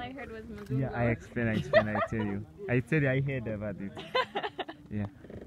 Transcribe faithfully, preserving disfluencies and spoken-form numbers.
I heard was Mzungu. Yeah, I explain, I explain, I tell you. I tell you, I heard about it. Yeah.